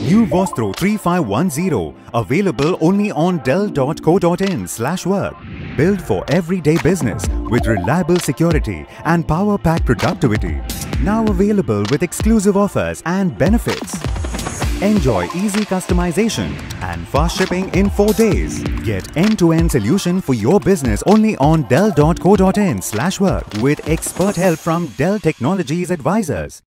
New Vostro 3510, available only on dell.co.in/work. Built for everyday business with reliable security and power-packed productivity. Now available with exclusive offers and benefits. Enjoy easy customization and fast shipping in 4 days. Get end-to-end solution for your business only on dell.co.in/work with expert help from Dell Technologies advisors.